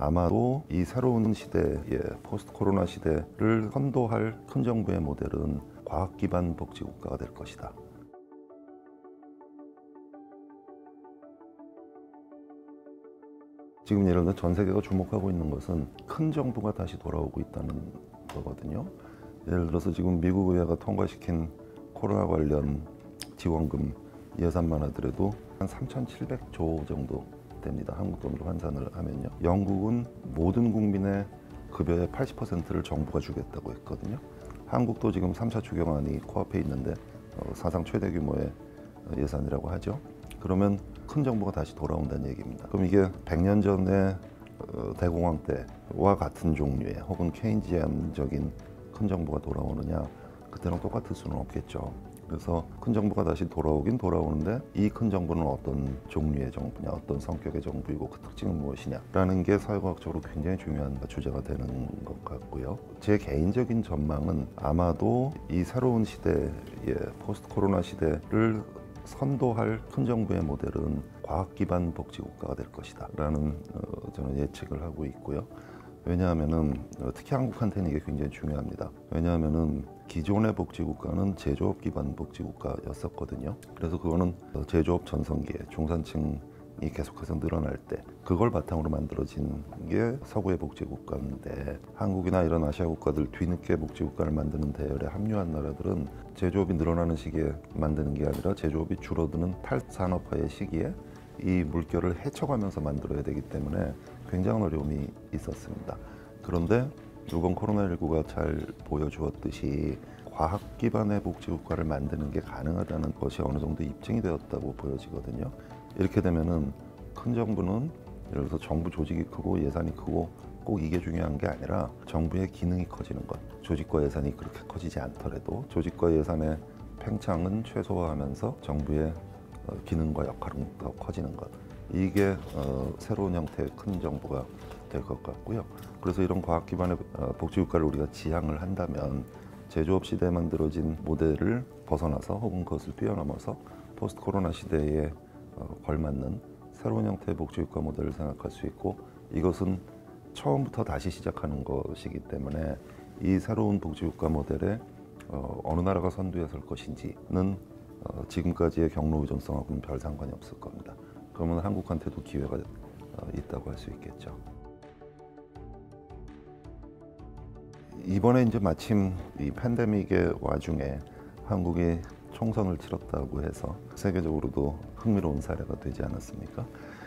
아마도 이 새로운 시대의 포스트 코로나 시대를 선도할 큰 정부의 모델은 과학 기반 복지국가가 될 것이다. 지금 예를 들어 전 세계가 주목하고 있는 것은 큰 정부가 다시 돌아오고 있다는 거거든요. 예를 들어서 지금 미국 의회가 통과시킨 코로나 관련 지원금 예산만 하더라도 한 3,700조 정도 됩니다. 한국 돈으로 환산을 하면요. 영국은 모든 국민의 급여의 80%를 정부가 주겠다고 했거든요. 한국도 지금 3차 추경안이 코앞에 있는데 사상 최대 규모의 예산이라고 하죠. 그러면 큰 정부가 다시 돌아온다는 얘기입니다. 그럼 이게 100년 전에 대공황 때와 같은 종류의 혹은 케인지안적인 큰 정부가 돌아오느냐, 그때랑 똑같을 수는 없겠죠. 그래서 큰 정부가 다시 돌아오긴 돌아오는데 이 큰 정부는 어떤 종류의 정부냐, 어떤 성격의 정부이고 그 특징은 무엇이냐라는 게 사회과학적으로 굉장히 중요한 주제가 되는 것 같고요. 제 개인적인 전망은 아마도 이 새로운 시대의 포스트 코로나 시대를 선도할 큰 정부의 모델은 과학 기반 복지국가가 될 것이다 라는 저는 예측을 하고 있고요. 왜냐하면은 특히 한국한테는 이게 굉장히 중요합니다. 왜냐하면은 기존의 복지국가는 제조업 기반 복지국가였었거든요. 그래서 그거는 제조업 전성기에 중산층이 계속해서 늘어날 때 그걸 바탕으로 만들어진 게 서구의 복지국가인데, 한국이나 이런 아시아 국가들 뒤늦게 복지국가를 만드는 대열에 합류한 나라들은 제조업이 늘어나는 시기에 만드는 게 아니라 제조업이 줄어드는 탈산업화의 시기에 이 물결을 헤쳐가면서 만들어야 되기 때문에 굉장한 어려움이 있었습니다. 그런데 이번 코로나19가 잘 보여주었듯이 과학 기반의 복지국가를 만드는 게 가능하다는 것이 어느 정도 입증이 되었다고 보여지거든요. 이렇게 되면은 큰 정부는 예를 들어서 정부 조직이 크고 예산이 크고 꼭 이게 중요한 게 아니라 정부의 기능이 커지는 것, 조직과 예산이 그렇게 커지지 않더라도 조직과 예산의 팽창은 최소화하면서 정부의 기능과 역할은 더 커지는 것, 이게 새로운 형태의 큰 정부가 될 것 같고요. 그래서 이런 과학 기반의 복지국가를 우리가 지향을 한다면 제조업 시대에 만들어진 모델을 벗어나서 혹은 그것을 뛰어넘어서 포스트 코로나 시대에 걸맞는 새로운 형태의 복지국가 모델을 생각할 수 있고, 이것은 처음부터 다시 시작하는 것이기 때문에 이 새로운 복지국가 모델에 어느 나라가 선두에 설 것인지는 지금까지의 경로 의존성하고는 별 상관이 없을 겁니다. 그러면 한국한테도 기회가 있다고 할 수 있겠죠. 이번에 이제 마침 이 팬데믹의 와중에 한국이 총선을 치렀다고 해서 세계적으로도 흥미로운 사례가 되지 않았습니까?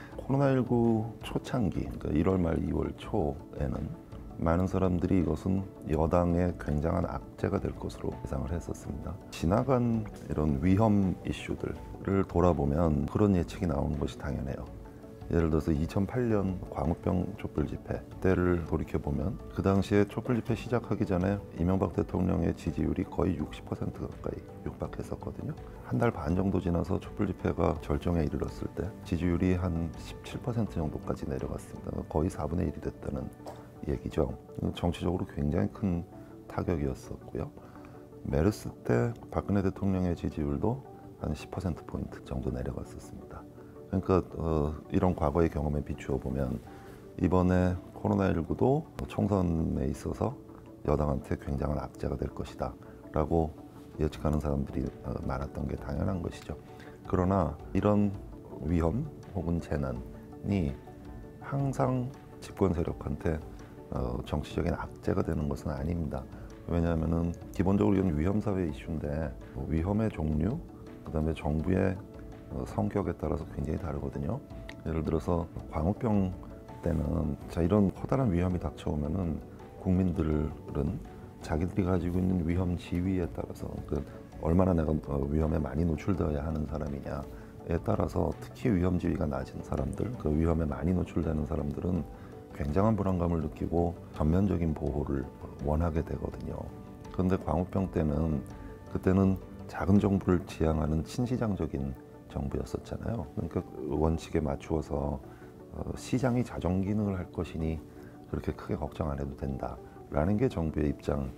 코로나19 초창기, 그러니까 1월 말 2월 초에는 많은 사람들이 이것은 여당의 굉장한 악재가 될 것으로 예상을 했었습니다. 지나간 이런 위험 이슈들을 돌아보면 그런 예측이 나오는 것이 당연해요. 예를 들어서 2008년 광우병 촛불 집회 때를 돌이켜보면 그 당시에 촛불 집회 시작하기 전에 이명박 대통령의 지지율이 거의 60% 가까이 육박했었거든요. 한 달 반 정도 지나서 촛불 집회가 절정에 이르렀을 때 지지율이 한 17% 정도까지 내려갔습니다. 거의 4분의 1이 됐다는 얘기죠. 정치적으로 굉장히 큰 타격이었었고요. 메르스 때 박근혜 대통령의 지지율도 한 10%포인트 정도 내려갔었습니다. 그러니까 이런 과거의 경험에 비추어 보면 이번에 코로나19도 총선에 있어서 여당한테 굉장한 악재가 될 것이다 라고 예측하는 사람들이 많았던 게 당연한 것이죠. 그러나 이런 위험 혹은 재난이 항상 집권 세력한테 정치적인 악재가 되는 것은 아닙니다. 왜냐하면은 기본적으로 이건 위험사회 이슈인데 위험의 종류, 그다음에 정부의 성격에 따라서 굉장히 다르거든요. 예를 들어서 광우병 때는 이런 커다란 위험이 닥쳐오면은 국민들은 자기들이 가지고 있는 위험 지위에 따라서 얼마나 내가 위험에 많이 노출되어야 하는 사람이냐에 따라서 특히 위험 지위가 낮은 사람들, 그 위험에 많이 노출되는 사람들은 굉장한 불안감을 느끼고 전면적인 보호를 원하게 되거든요. 그런데 광우병 때는 그때는 작은 정부를 지향하는 친시장적인 정부였었잖아요. 그러니까 원칙에 맞추어서 시장이 자정 기능을 할 것이니 그렇게 크게 걱정 안 해도 된다라는 게 정부의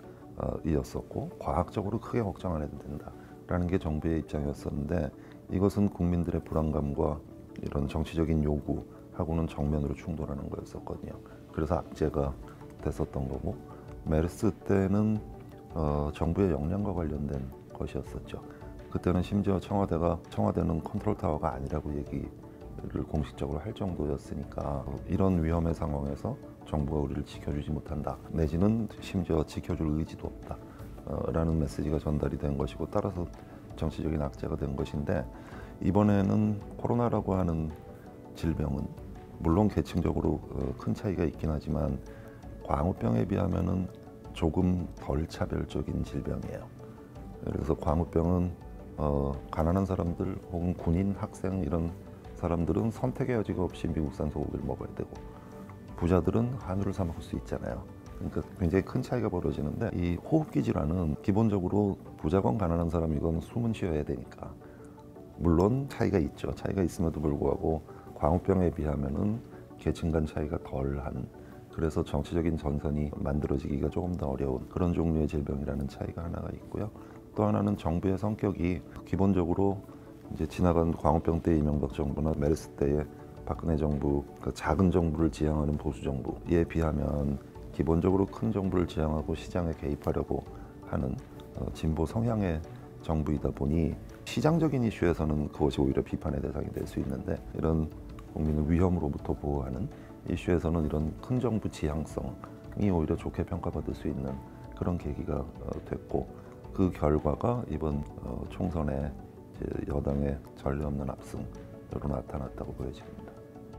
입장이었었고, 과학적으로 크게 걱정 안 해도 된다라는 게 정부의 입장이었었는데, 이것은 국민들의 불안감과 이런 정치적인 요구하고는 정면으로 충돌하는 거였었거든요. 그래서 악재가 됐었던 거고, 메르스 때는 정부의 역량과 관련된 것이었었죠. 그때는 심지어 청와대는 컨트롤 타워가 아니라고 얘기를 공식적으로 할 정도였으니까 이런 위험의 상황에서 정부가 우리를 지켜주지 못한다, 내지는 심지어 지켜줄 의지도 없다 라는 메시지가 전달이 된 것이고, 따라서 정치적인 악재가 된 것인데, 이번에는 코로나라고 하는 질병은 물론 계층적으로 큰 차이가 있긴 하지만 광우병에 비하면은 조금 덜 차별적인 질병이에요. 그래서 광우병은 가난한 사람들 혹은 군인, 학생 이런 사람들은 선택의 여지가 없이 미국산 소고기를 먹어야 되고, 부자들은 한우를 사 먹을 수 있잖아요. 그러니까 굉장히 큰 차이가 벌어지는데, 이 호흡기 질환은 기본적으로 부자건 가난한 사람이건 숨은 쉬어야 되니까 물론 차이가 있죠. 차이가 있음에도 불구하고 광우병에 비하면은 계층 간 차이가 덜한, 그래서 정치적인 전선이 만들어지기가 조금 더 어려운 그런 종류의 질병이라는 차이가 하나가 있고요. 또 하나는 정부의 성격이 기본적으로 이제 지나간 광우병 때 이명박 정부나 메르스 때의 박근혜 정부, 그 작은 정부를 지향하는 보수 정부에 비하면 기본적으로 큰 정부를 지향하고 시장에 개입하려고 하는 진보 성향의 정부이다 보니 시장적인 이슈에서는 그것이 오히려 비판의 대상이 될 수 있는데, 이런 국민을 위험으로부터 보호하는 이슈에서는 이런 큰 정부 지향성이 오히려 좋게 평가받을 수 있는 그런 계기가 됐고, 그 결과가 이번 총선에 이제 여당의 전례 없는 압승으로 나타났다고 보여집니다.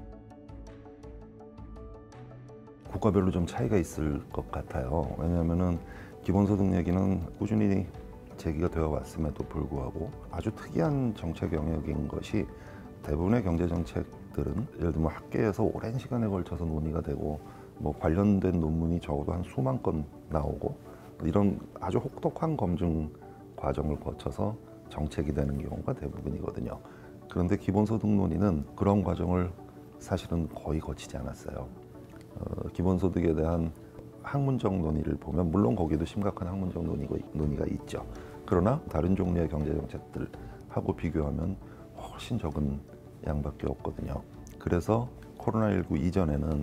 국가별로 좀 차이가 있을 것 같아요. 왜냐하면은 기본소득 얘기는 꾸준히 제기가 되어 왔음에도 불구하고 아주 특이한 정책 영역인 것이, 대부분의 경제 정책들은 예를 들면 학계에서 오랜 시간에 걸쳐서 논의가 되고 뭐 관련된 논문이 적어도 한 수만 건 나오고 이런 아주 혹독한 검증 과정을 거쳐서 정책이 되는 경우가 대부분이거든요. 그런데 기본소득 논의는 그런 과정을 사실은 거의 거치지 않았어요. 기본소득에 대한 학문적 논의를 보면 물론 거기도 심각한 학문적 논의가 있죠. 그러나 다른 종류의 경제정책들하고 비교하면 훨씬 적은 양밖에 없거든요. 그래서 코로나19 이전에는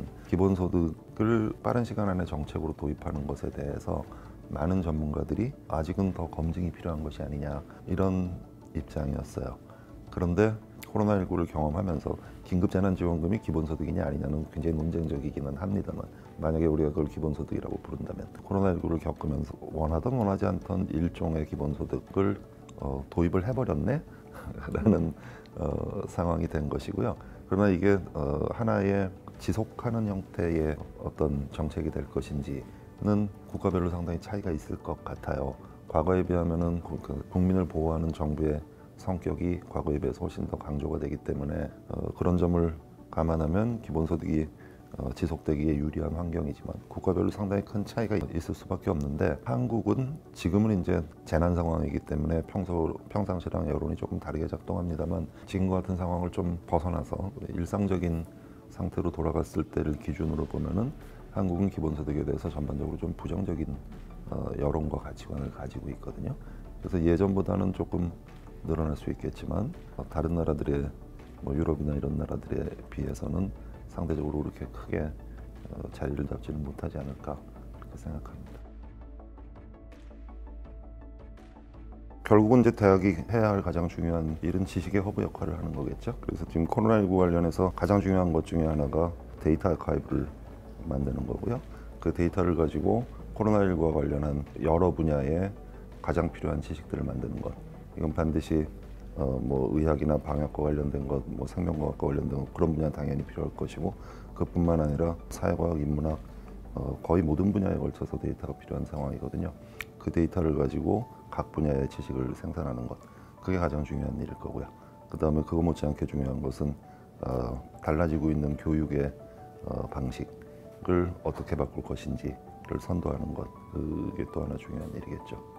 기본소득을 빠른 시간 안에 정책으로 도입하는 것에 대해서 많은 전문가들이 아직은 더 검증이 필요한 것이 아니냐, 이런 입장이었어요. 그런데 코로나19를 경험하면서 긴급재난지원금이 기본소득이냐 아니냐는 굉장히 논쟁적이기는 합니다만, 만약에 우리가 그걸 기본소득이라고 부른다면 코로나19를 겪으면서 원하든 원하지 않던 일종의 기본소득을 도입을 해버렸네? 라는 상황이 된 것이고요. 그러나 이게 하나의 지속하는 형태의 어떤 정책이 될 것인지는 국가별로 상당히 차이가 있을 것 같아요. 과거에 비하면은 국민을 보호하는 정부의 성격이 과거에 비해서 훨씬 더 강조가 되기 때문에 그런 점을 감안하면 기본소득이 지속되기에 유리한 환경이지만 국가별로 상당히 큰 차이가 있을 수밖에 없는데, 한국은 지금은 이제 재난 상황이기 때문에 평상시랑 여론이 조금 다르게 작동합니다만, 지금과 같은 상황을 좀 벗어나서 일상적인 상태로 돌아갔을 때를 기준으로 보면은 한국은 기본소득에 대해서 전반적으로 좀 부정적인 여론과 가치관을 가지고 있거든요. 그래서 예전보다는 조금 늘어날 수 있겠지만 다른 나라들의 뭐 유럽이나 이런 나라들에 비해서는 상대적으로 그렇게 크게 자리를 잡지는 못하지 않을까, 그렇게 생각합니다. 결국은 이제 대학이 해야 할 가장 중요한 일은 지식의 허브 역할을 하는 거겠죠. 그래서 지금 코로나19 관련해서 가장 중요한 것 중에 하나가 데이터 아카이브를 만드는 거고요. 그 데이터를 가지고 코로나19와 관련한 여러 분야에 가장 필요한 지식들을 만드는 것. 이건 반드시 뭐 의학이나 방역과 관련된 것, 뭐 생명과학과 관련된 것, 그런 분야 당연히 필요할 것이고, 그뿐만 아니라 사회과학, 인문학 거의 모든 분야에 걸쳐서 데이터가 필요한 상황이거든요. 그 데이터를 가지고 각 분야의 지식을 생산하는 것, 그게 가장 중요한 일일 거고요. 그 다음에 그거 못지않게 중요한 것은 달라지고 있는 교육의 방식을 어떻게 바꿀 것인지를 선도하는 것, 그게 또 하나 중요한 일이겠죠.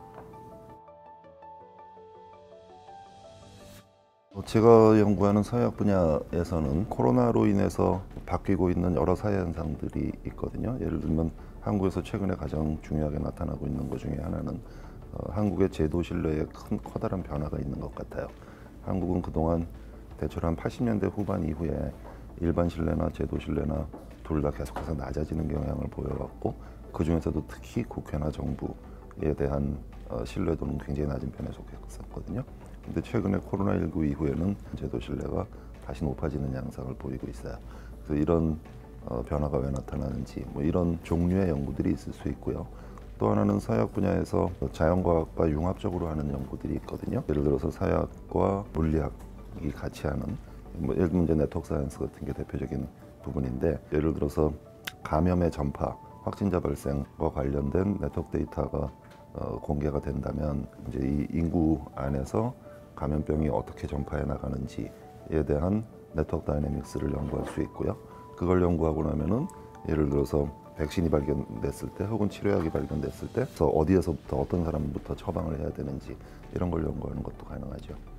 제가 연구하는 사회학 분야에서는 코로나로 인해서 바뀌고 있는 여러 사회 현상들이 있거든요. 예를 들면 한국에서 최근에 가장 중요하게 나타나고 있는 것 중에 하나는 한국의 제도 신뢰에 커다란 변화가 있는 것 같아요. 한국은 그동안 대체로 한 80년대 후반 이후에 일반 신뢰나 제도 신뢰나 둘 다 계속해서 낮아지는 경향을 보여왔고 그 중에서도 특히 국회나 정부에 대한 신뢰도는 굉장히 낮은 편에 속했었거든요. 근데 최근에 코로나19 이후에는 제도 신뢰가 다시 높아지는 양상을 보이고 있어요. 그래서 이런 변화가 왜 나타나는지 뭐 이런 종류의 연구들이 있을 수 있고요. 또 하나는 사회학 분야에서 자연과학과 융합적으로 하는 연구들이 있거든요. 예를 들어서 사회학과 물리학이 같이 하는 뭐 예를 들면 이제 네트워크 사이언스 같은 게 대표적인 부분인데, 예를 들어서 감염의 전파, 확진자 발생과 관련된 네트워크 데이터가 공개가 된다면 이제 이 인구 안에서 감염병이 어떻게 전파해 나가는지에 대한 네트워크 다이내믹스를 연구할 수 있고요. 그걸 연구하고 나면은 예를 들어서 백신이 발견됐을 때 혹은 치료약이 발견됐을 때 어디에서부터 어떤 사람부터 처방을 해야 되는지 이런 걸 연구하는 것도 가능하죠.